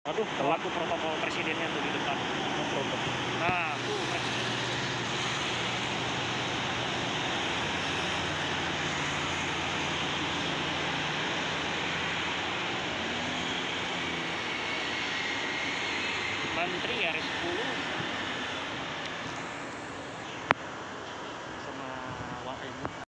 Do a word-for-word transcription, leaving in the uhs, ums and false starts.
Aduh, Telat tuh protokol presidennya tuh di depan. protokol. Nah, tuh presiden. Menteri R sepuluh